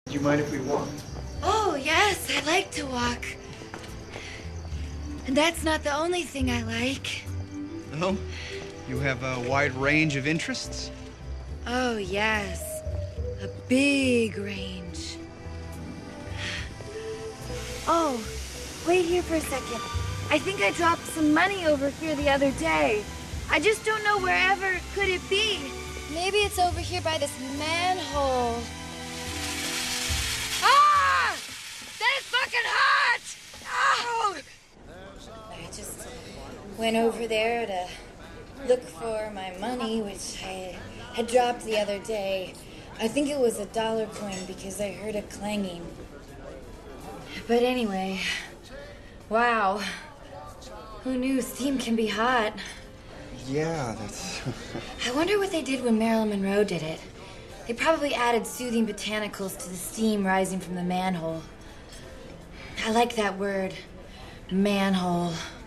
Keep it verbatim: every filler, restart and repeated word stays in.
Do you mind if we walk? Oh, yes, I like to walk. And that's not the only thing I like. Oh? You have a wide range of interests? Oh, yes. A big range. Oh, wait here for a second. I think I dropped some money over here the other day. I just don't know wherever could it be. Maybe it's over here by this manhole. Ah! That is fucking hot! Oh! I just went over there to look for my money, which I had dropped the other day. I think it was a dollar coin because I heard a clanging. But anyway, wow. Who knew steam can be hot? Yeah, that's... I wonder what they did when Marilyn Monroe did it. They probably added soothing botanicals to the steam rising from the manhole. I like that word, manhole.